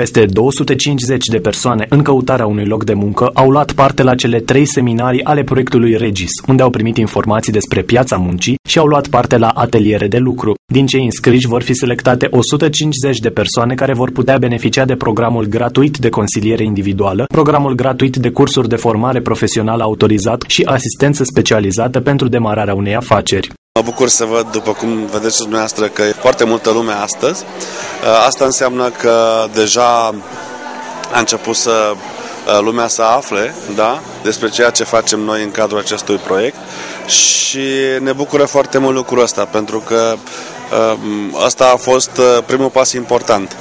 Peste 250 de persoane în căutarea unui loc de muncă au luat parte la cele 3 seminarii ale proiectului Regis, unde au primit informații despre piața muncii și au luat parte la ateliere de lucru. Din cei înscriși vor fi selectate 150 de persoane care vor putea beneficia de programul gratuit de consiliere individuală, programul gratuit de cursuri de formare profesională autorizat și asistență specializată pentru demararea unei afaceri. Mă bucur să văd, după cum vedeți și dumneavoastră, că e foarte multă lume astăzi. Asta înseamnă că deja a început lumea să afle, da, despre ceea ce facem noi în cadrul acestui proiect și ne bucură foarte mult lucrul ăsta, pentru că ăsta a fost primul pas important.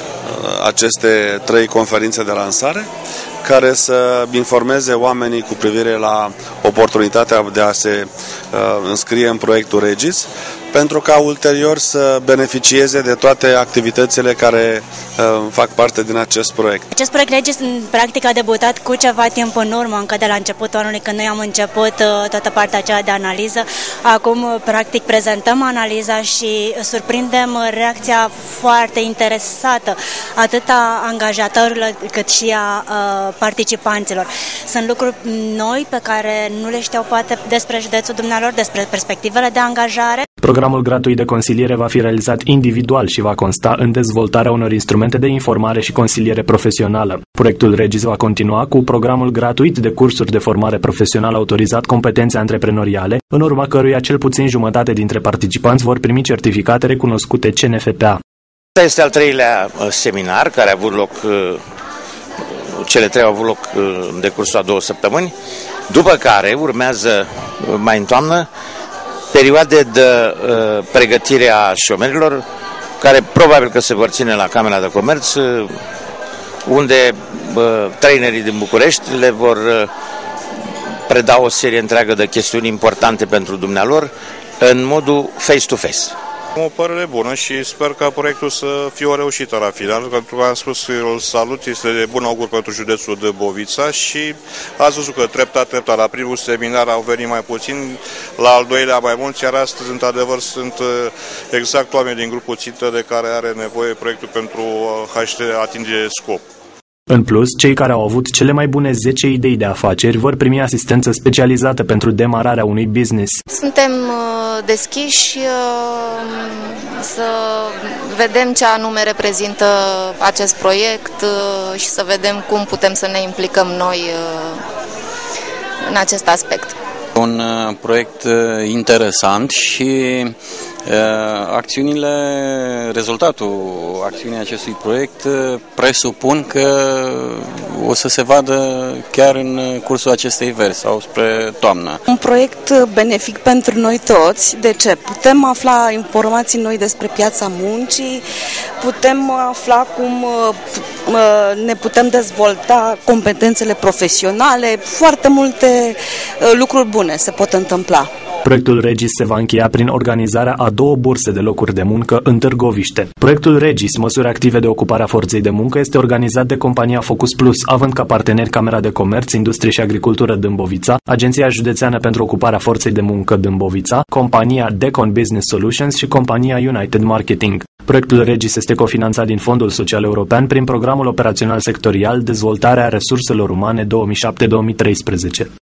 Aceste 3 conferințe de lansare care să informeze oamenii cu privire la oportunitatea de a se înscrie în proiectul Regis, pentru ca ulterior să beneficieze de toate activitățile care fac parte din acest proiect. Acest proiect Regis, în practic, a debutat cu ceva timp în urmă, încă de la începutul anului, când noi am început toată partea aceea de analiză. Acum, practic, prezentăm analiza și surprindem reacția foarte interesată, atât a angajatorilor cât și a participanților. Sunt lucruri noi pe care nu le știau poate despre județul dumnealor, despre perspectivele de angajare. Programul gratuit de consiliere va fi realizat individual și va consta în dezvoltarea unor instrumente de informare și consiliere profesională. Proiectul Regis va continua cu programul gratuit de cursuri de formare profesională autorizat competențe antreprenoriale, în urma căruia cel puțin jumătate dintre participanți vor primi certificate recunoscute CNFPA. Este al 3-lea seminar care a avut loc, cele 3 au avut loc în decursul a 2 săptămâni, după care urmează mai în toamnă perioade de pregătire a șomerilor, care probabil că se vor ține la Camera de Comerț, unde trainerii din București le vor preda o serie întreagă de chestiuni importante pentru dumnealor în modul face-to-face. O părere bună și sper ca proiectul să fie o reușită la final, pentru că am spus că îl salut, este de bun augur pentru județul Dâmbovița și ați văzut că treptat la primul seminar au venit mai puțin, la al 2-lea mai mulți, iar astăzi, într-adevăr, sunt exact oameni din grupul țintă de care are nevoie proiectul pentru a-și atinge scop. În plus, cei care au avut cele mai bune 10 idei de afaceri vor primi asistență specializată pentru demararea unui business. Suntem deschiși să vedem ce anume reprezintă acest proiect și să vedem cum putem să ne implicăm noi în acest aspect. Un proiect interesant și rezultatul acțiunii acestui proiect presupun că o să se vadă chiar în cursul acestei veri sau spre toamnă. Un proiect benefic pentru noi toți. De ce? Putem afla informații noi despre piața muncii, putem afla cum ne putem dezvolta competențele profesionale, foarte multe lucruri bune se pot întâmpla. Proiectul Regis se va încheia prin organizarea a 2 burse de locuri de muncă în Târgoviște. Proiectul Regis, măsuri active de ocupare a forței de muncă, este organizat de compania Focus Plus, având ca parteneri Camera de Comerț, Industrie și Agricultură Dâmbovița, Agenția Județeană pentru Ocuparea Forței de Muncă Dâmbovița, compania Decon Business Solutions și compania United Marketing. Proiectul Regis este cofinanțat din Fondul Social European prin Programul Operațional Sectorial Dezvoltarea Resurselor Umane 2007-2013.